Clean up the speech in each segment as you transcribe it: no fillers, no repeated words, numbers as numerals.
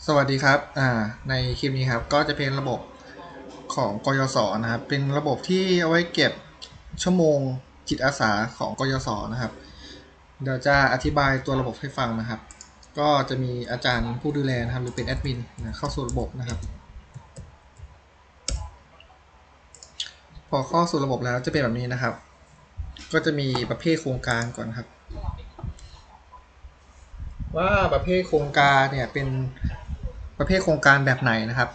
สวัสดีครับในคลิปนี้ครับก็จะเป็นระบบของกยศนะครับเป็นระบบที่เอาไว้เก็บชั่วโมงจิตอาสาของกยศนะครับเดี๋ยวจะอธิบายตัวระบบให้ฟังนะครับก็จะมีอาจารย์ผู้ดูแลนะครับหรือเป็นแอดมินเข้าสู่ระบบนะครับพอเข้าสู่ระบบแล้วจะเป็นแบบนี้นะครับก็จะมีประเภทโครงการก่อนครับว่าประเภทโครงการเนี่ยเป็นประเภทโครงการแบบไหนนะครับ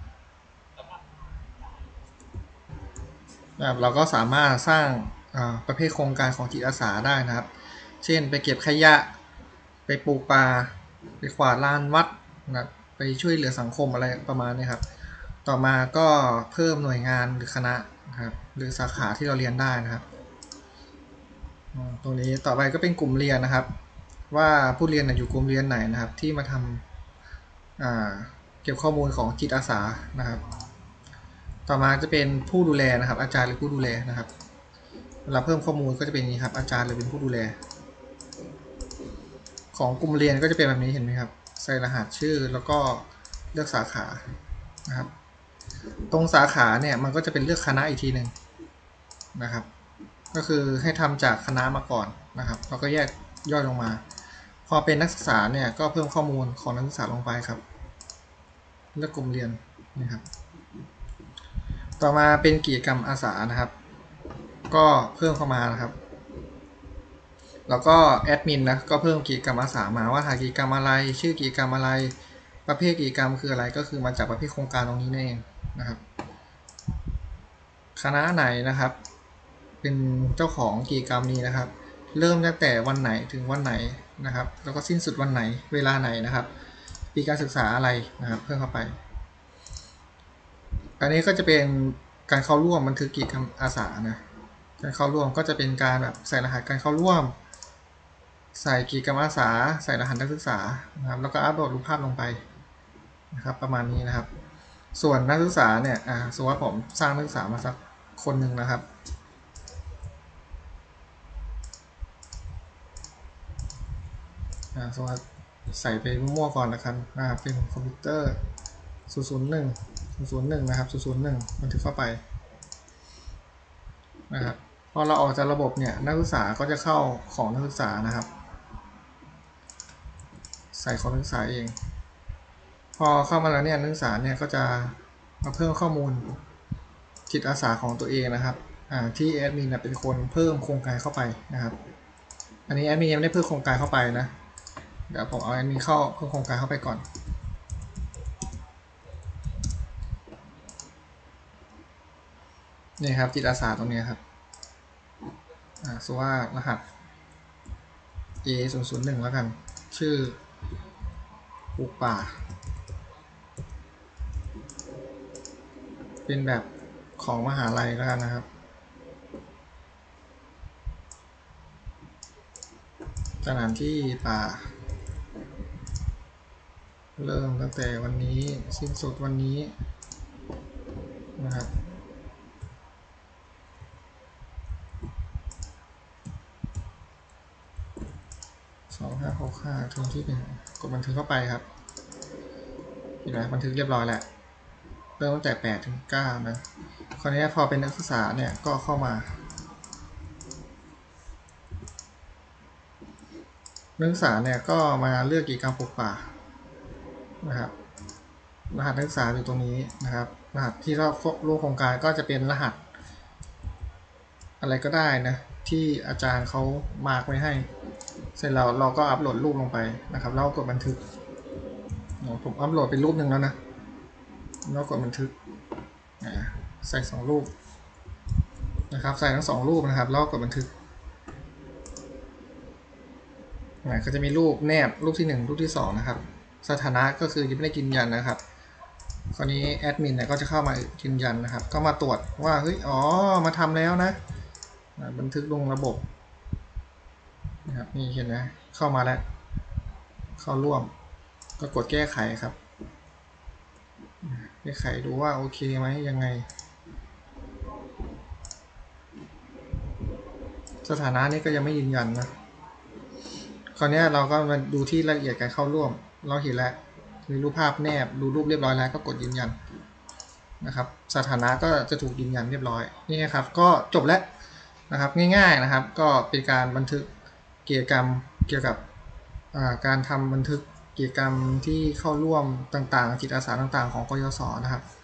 เราก็สามารถสร้างประเภทโครงการของจิตอาสาได้นะครับเช่นไปเก็บขยะไปปลูกป่าไปกวาดลานวัดนะไปช่วยเหลือสังคมอะไรประมาณนี้ครับต่อมาก็เพิ่มหน่วยงานหรือคณะนะครับหรือสาขาที่เราเรียนได้นะครับตรงนี้ต่อไปก็เป็นกลุ่มเรียนนะครับว่าผู้เรียนอยู่กลุ่มเรียนไหนนะครับที่มาทำเก็บข้อมูลของจิตอาสานะครับต่อมาจะเป็นผู้ดูแลนะครับอาจารย์หรือผู้ดูแลนะครับเวลาเพิ่มข้อมูลก็จะเป็นอย่างนี้ครับอาจารย์หรือเป็นผู้ดูแลของกลุ่มเรียนก็จะเป็นแบบนี้เห็นไหมครับใส่รหัสชื่อแล้วก็เลือกสาขานะครับตรงสาขาเนี่ยมันก็จะเป็นเลือกคณะอีกทีหนึ่งนะครับก็คือให้ทำจากคณะมาก่อนนะครับเราก็แยกย่อยลงมาพอเป็นนักศึกษาเนี่ยก็เพิ่มข้อมูลของนักศึกษาลงไปครับเลือกกลุ่มเรียนนะครับต่อมาเป็นกิจกรรมอาสานะครับก็เพิ่มเข้ามานะครับแล้วก็แอดมินนะก็เพิ่มกิจกรรมอาสามาว่าหากิจกรรมอะไรชื่อกิจกรรมอะไรประเภทกิจกรรมคืออะไรก็คือมาจากประเภทโครงการตรงนี้เองนะครับคณะไหนนะครับเป็นเจ้าของกิจกรรมนี้นะครับเริ่มตั้งแต่วันไหนถึงวันไหนนะครับแล้วก็สิ้นสุดวันไหนเวลาไหนนะครับปีการศึกษาอะไรนะครับเพิ่มเข้าไปอันนี้ก็จะเป็นการเข้าร่วมบันทึกกิจกรรมอาสานะการเข้าร่วมก็จะเป็นการแบบใส่รหัสการเข้าร่วมใส่กิจกรรมอาสาใส่รหัสนักศึกษานะครับแล้วก็อัปโหลดรูปภาพลงไปนะครับประมาณนี้นะครับส่วนนักศึกษาเนี่ยสมมติว่าผมสร้างนักศึกษามาสักคนหนึ่งนะครับสมมติใส่ไปมั่วก่อนละกันเป็นคอมพิวเตอร์001นะครับ001บันทึกเข้าไปนะครับพอเราออกจากระบบเนี่ยนักศึกษาก็จะเข้าของนักศึกษานะครับใส่ของนักศึกษาเองพอเข้ามาแล้วเนี่ยนักศึกษาเนี่ยก็จะมาเพิ่มข้อมูลจิตอาสาของตัวเองนะครับที่แอดมินเป็นคนเพิ่มโครงการเข้าไปนะครับอันนี้แอดมินยังไม่ได้เพิ่มโครงการเข้าไปนะเดี๋ยวผมเอาแอดมินเข้าเพิ่มโครงการเข้าไปก่อนนี่ครับจิตอาสาตรงนี้ครับสมมติว่ารหัส A001 แล้วกันชื่อปลูกป่าเป็นแบบของมหาลัยแล้วกันนะครับสถานที่ป่าเริ่มตั้งแต่วันนี้สิ้นสุดวันนี้นะครับ2565ถึงที่เป็นกดบันทึกเข้าไปครับเห็นไหมบันทึกเรียบร้อยแหละเริ่มตั้งแต่8ถึง9นะคราวนี้พอเป็นนักศึกษาเนี่ยก็เข้ามานักศึกษาเนี่ยก็มาเลือกกิจกรรมปลูกป่านะครับรหัสนักศึกษาอยู่ตรงนี้นะครับรหัสที่เราร่วมโครงการก็จะเป็นรหัสอะไรก็ได้นะที่อาจารย์เขามาร์กไว้ให้เสร็จแล้วเราก็อัปโหลดรูปลงไปนะครับแล้วกดบันทึกผมอัปโหลดเป็นรูปหนึ่งแล้วนะแล้วกดบันทึกใส่2รูปนะครับใส่ทั้ง2รูปนะครับแล้วกดบันทึกก็จะมีรูปแนบรูปที่1รูปที่2นะครับสถานะก็คือยังไม่ได้ยืนยันนะครับคราวนี้แอดมินเนี่ยก็จะเข้ามายืนยันนะครับก็มาตรวจว่าเฮ้ยอ๋อมาทำแล้วนะบันทึกลงระบบนะครับนี่เห็นไหมเข้ามาแล้วเข้าร่วมก็กดแก้ไขครับแก้ไขดูว่าโอเคไหมยังไงสถานะนี้ก็ยังไม่ยืนยันนะคราวนี้เราก็มาดูที่รายละเอียดการเข้าร่วมเราเห็นแล้วมีรูปภาพแนบดูรูปเรียบร้อยแล้วก็กดยืนยันนะครับสถานะก็จะถูกยืนยันเรียบร้อยนี่นะครับก็จบแล้วนะครับง่ายๆนะครับก็เป็นการบันทึกกิจกรรมเกี่ยวกับการทำบันทึกกิจกรรมที่เข้าร่วมต่างๆจิตอาสาต่างๆของกยศนะครับ